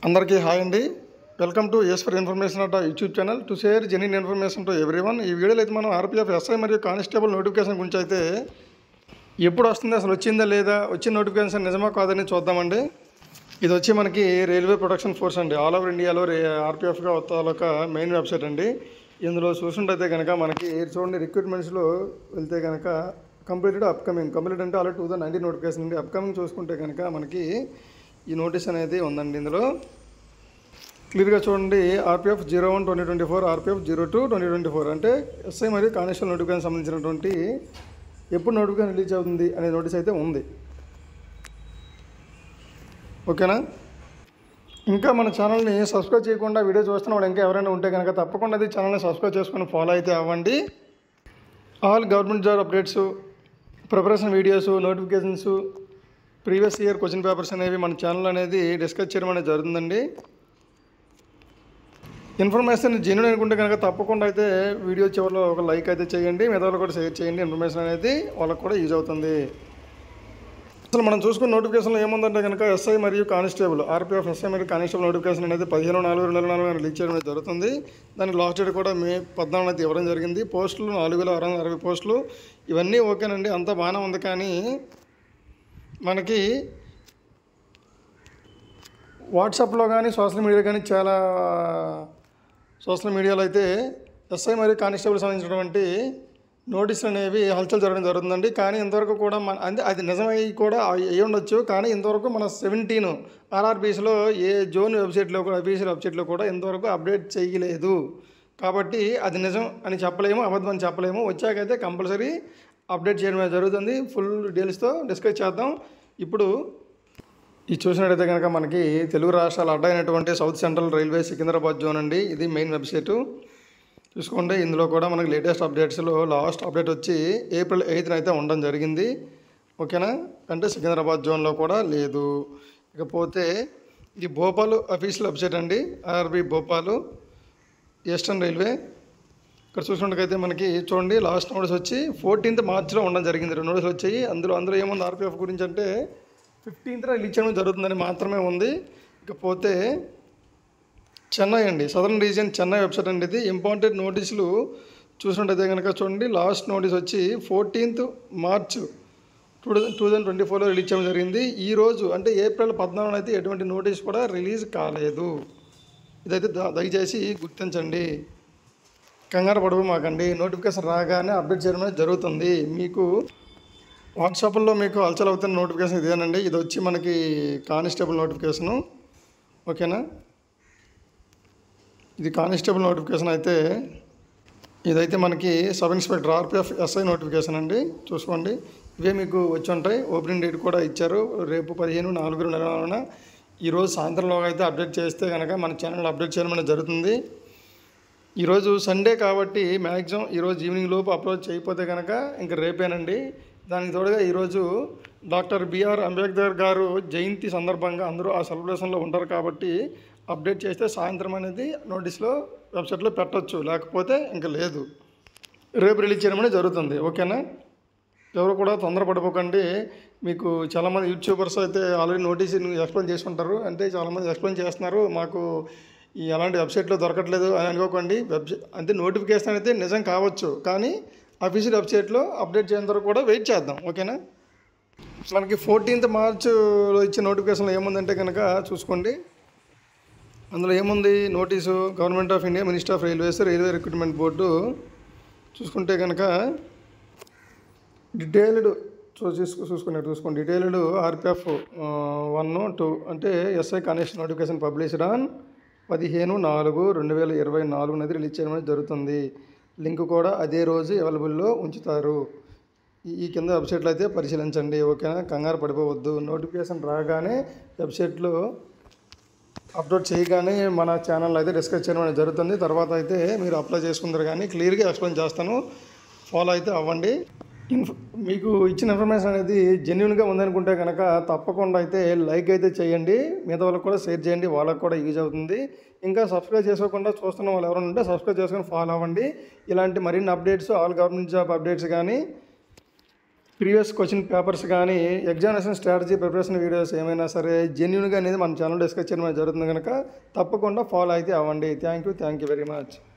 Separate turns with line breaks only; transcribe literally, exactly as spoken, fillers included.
అందరికీ హాయ్ అండి. Welcome to S for information at YouTube channel to share genuine information to everyone. ఈ వీడియోలో అయితే మనం ఆర్పీఎఫ్ ఎస్ఐ మరియు కానిస్టేబుల్ నోటిఫికేషన్ గురించి అయితే ఎప్పుడు వస్తుంది, అసలు వచ్చిందా లేదా, వచ్చిన నోటిఫికేషన్ నిజమా కాదని చూద్దామండి. ఇది వచ్చి మనకి రైల్వే ప్రొటెక్షన్ ఫోర్స్ అండి, ఆల్ ఓవర్ ఇండియాలో ఆర్పీఎఫ్గా ఒక మెయిన్ వెబ్సైట్ అండి. ఇందులో చూసుకుంటే కనుక మనకి చూడండి, రిక్రూట్మెంట్స్లో వెళ్తే కనుక కంప్లీటెడ్ అప్కమింగ్ కంప్లీట్ అంటే already two thousand nineteen notification అండి. అప్కమింగ్ చూసుకుంటే కనుక మనకి ఈ నోటీస్ అనేది ఉందండి. ఇందులో క్లియర్గా చూడండి, RPF zero one twenty twenty four RPF zero two twenty twenty four అంటే ఎస్ఐ మరియు కానిస్టేబుల్ నోటిఫికేషన్ సంబంధించినటువంటి ఎప్పుడు నోటిఫికేషన్ రిలీజ్ అవుతుంది అనే నోటీస్ అయితే ఉంది. ఓకేనా. ఇంకా మన ఛానల్ని సబ్స్క్రైబ్ చేయకుండా వీడియో చూస్తున్న వాళ్ళు ఇంకా ఎవరైనా ఉంటే కనుక తప్పకుండా అది ఛానల్ని సబ్స్క్రైబ్ చేసుకొని ఫాలో అయితే అవ్వండి. All government job updates, preparation videos, notifications, previous year question papers అనేవి మన ఛానల్ అనేది డిస్కస్ చేయడం అనేది జరుగుతుందండి. ఇన్ఫర్మేషన్ జెన్యూన్ అనుకుంటే కనుక తప్పకుండా అయితే వీడియో చివరిలో ఒక లైక్ అయితే చేయండి, మిగతా వాళ్ళు కూడా షేర్ చేయండి. ఇన్ఫర్మేషన్ అనేది వాళ్ళకు కూడా యూజ్ అవుతుంది. అసలు మనం చూసుకున్న నోటిఫికేషన్లో ఏముందంటే కనుక ఎస్ఐ మరియు కానిస్టేబుల్ ఆర్పీఎఫ్ ఎస్ఐ మరియు కానిస్టేబుల్ నోటిఫికేషన్ అనేది పదిహేను నాలుగు రెండు వేల నాలుగు రిలీజ్ చేయడం అనేది జరుగుతుంది. దానికి లాస్ట్ డేట్ కూడా మే పద్నాలుగు అయితే ఇవ్వడం జరిగింది. పోస్టులు నాలుగు వేల ఆరు వందల అరవై పోస్టులు, ఇవన్నీ ఓకేనండి, అంతా బాగానే ఉంది. కానీ మనకి వాట్సాప్లో కానీ సోషల్ మీడియా కానీ చాలా సోషల్ మీడియాలో అయితే ఎస్ఐ మరియు కానిస్టేబుల్ సంబంధించినటువంటి నోటీసులు అనేవి హల్చల్ జరగడం జరుగుతుందండి. కానీ ఇంతవరకు కూడా మన అంటే అది నిజమై కూడా అయ్యి ఉండొచ్చు. కానీ ఇంతవరకు మన సెవెంటీన్ ఆర్ఆర్బీస్లో ఏ జోన్ వెబ్సైట్లో కూడా అఫీషియల్ వెబ్సైట్లో కూడా ఇంతవరకు అప్డేట్ చేయలేదు. కాబట్టి అది నిజం అని చెప్పలేము, అబద్ధం అని చెప్పలేము. వచ్చాకైతే కంపల్సరీ అప్డేట్ చేయడం జరుగుతుంది. ఫుల్ డీటెయిల్స్తో డిస్కస్ చేద్దాం. ఇప్పుడు ఇది చూసినట్టయితే కనుక మనకి తెలుగు రాష్ట్రాలు అడ్డైనటువంటి south central railway Secunderabad zone అండి. ఇది మెయిన్ వెబ్సైటు చూసుకోండి. ఇందులో కూడా మనకి లేటెస్ట్ అప్డేట్స్లో లాస్ట్ అప్డేట్ వచ్చి ఏప్రిల్ ఎయిత్న అయితే ఉండడం జరిగింది. ఓకేనా. అంటే సికింద్రాబాద్ జోన్లో కూడా లేదు. ఇకపోతే ఇది భోపాల్ అఫీషియల్ వెబ్సైట్ అండి, ఆర్ఆర్బీ భోపాల్ ఈస్టర్న్ రైల్వే. ఇక్కడ చూసినట్టుకైతే మనకి చూడండి, లాస్ట్ నోటీస్ వచ్చి ఫోర్టీన్త్ మార్చ్లో ఉండడం జరిగింది. రెండు నోటీసులు వచ్చాయి. అందులో అందులో ఏముంది ఆర్పీఎఫ్ గురించి అంటే ఫిఫ్టీన్త్న రిలీజ్ చేయడం జరుగుతుందని మాత్రమే ఉంది. ఇకపోతే చెన్నై అండి, సదరన్ రీజియన్ చెన్నై వెబ్సైట్ అండి. ఇది ఇంపార్టెంట్ నోటీసులు చూసినట్టయితే కనుక చూడండి, లాస్ట్ నోటీస్ వచ్చి fourteenth March two thousand two thousand twenty ఫోర్లో రిలీజ్ చేయడం జరిగింది. ఈరోజు అంటే ఏప్రిల్ పద్నాలుగున అయితే ఎటువంటి నోటీస్ కూడా రిలీజ్ కాలేదు. ఇదైతే దయచేసి గుర్తించండి, కంగారు పడవు మాకండి. నోటిఫికేషన్ రాగానే అప్డేట్ చేయడం అనేది జరుగుతుంది. మీకు వాట్సాప్లో మీకు అల్చల్ అవుతున్న నోటిఫికేషన్ ఇదేనండి. ఇది వచ్చి మనకి కానిస్టేబుల్ నోటిఫికేషను. ఓకేనా. ఇది కానిస్టేబుల్ నోటిఫికేషన్ అయితే ఇదైతే మనకి sub inspector RPF SI notification అండి. చూసుకోండి, ఇవే మీకు వచ్చి ఉంటాయి. ఓపెనింగ్ డేట్ కూడా ఇచ్చారు, రేపు పదిహేను నాలుగు రెండు వేల నాలుగున. ఈరోజు సాయంత్రంలోగా అయితే అప్డేట్ చేస్తే కనుక మన ఛానల్ అప్డేట్ చేయడం అనేది జరుగుతుంది. ఈరోజు సండే కాబట్టి మ్యాక్సిమం ఈరోజు ఈవినింగ్ లోపు అప్లోడ్ చేయకపోతే కనుక ఇంకా రేపేనండి. దానికి తోడుగా ఈరోజు డాక్టర్ బిఆర్ అంబేద్కర్ గారు జయంతి సందర్భంగా అందరూ ఆ సెలబ్రేషన్లో ఉంటారు కాబట్టి అప్డేట్ చేస్తే సాయంత్రం అనేది నోటీస్లో వెబ్సైట్లో పెట్టవచ్చు, లేకపోతే ఇంకా లేదు, రేపు రిలీజ్ చేయడం అనేది జరుగుతుంది. ఓకేనా. ఎవరు కూడా తొందరపడిపోకండి. మీకు చాలామంది యూట్యూబర్స్ అయితే ఆల్రెడీ నోటీస్ ఎక్స్ప్లెయిన్ చేసుకుంటారు, అంటే చాలామంది ఎక్స్ప్లెయిన్ చేస్తున్నారు, మాకు ఈ అలాంటి వెబ్సైట్లో దొరకట్లేదు అని అనుకోకండి. వెబ్సైట్ అంటే నోటిఫికేషన్ అయితే నిజం కావచ్చు, కానీ అఫీషియల్ వెబ్సైట్లో అప్డేట్ చేయడం వరకు కూడా వెయిట్ చేద్దాం. ఓకేనా. మనకి ఫోర్టీన్త్ మార్చ్లో ఇచ్చే నోటిఫికేషన్లో ఏముందంటే కనుక చూసుకోండి, అందులో ఏముంది notice, government of India, minister of railways, railway recruitment board. చూసుకుంటే కనుక డీటెయిల్డ్ చూసు చూసుకున్నట్టు చూసుకోండి డీటెయిల్డ్ ఆర్పీఎఫ్ వన్ టూ అంటే SI constable notification published on పదిహేను నాలుగు రెండు వేల ఇరవై నాలుగు అనేది రిలీజ్ చేయడం అనేది జరుగుతుంది. లింక్ కూడా అదే రోజు అవైలబుల్లో ఉంచుతారు. ఈ కింద వెబ్సైట్లో అయితే పరిశీలించండి. ఓకేనా. కంగారు పడిపోవద్దు. నోటిఫికేషన్ రాగానే వెబ్సైట్లో అప్లోడ్ చేయగానే మన ఛానల్ అయితే డిస్కస్ చేయడం అనేది జరుగుతుంది. తర్వాత అయితే మీరు అప్లై చేసుకుంటారు. కానీ క్లియర్గా ఎక్స్ప్లెయిన్ చేస్తాను, ఫాలో అయితే అవ్వండి. ఇన్ఫ మీకు ఇచ్చిన ఇన్ఫర్మేషన్ అనేది జెన్యూన్గా ఉందనుకుంటే కనుక తప్పకుండా అయితే లైక్ అయితే చేయండి, మిగతా వాళ్ళకి కూడా షేర్ చేయండి, వాళ్ళకి కూడా యూజ్ అవుతుంది. ఇంకా సబ్స్క్రైబ్ చేసుకోకుండా చూస్తున్న వాళ్ళు ఎవరైనా ఉంటే సబ్స్క్రైబ్ చేసుకొని ఫాలో అవ్వండి. ఇలాంటి మరిన్ని updates, all government job updates కానీ ప్రీవియస్ క్వశ్చన్ పేపర్స్ కానీ ఎగ్జామినేషన్ స్ట్రాటజీ ప్రిపరేషన్ వీడియోస్ ఏమైనా సరే జెన్యున్గా అనేది మన ఛానల్ డిస్కస్ చేయడం జరుగుతుంది కనుక తప్పకుండా ఫాలో అయితే అవ్వండి. Thank you thank you very much.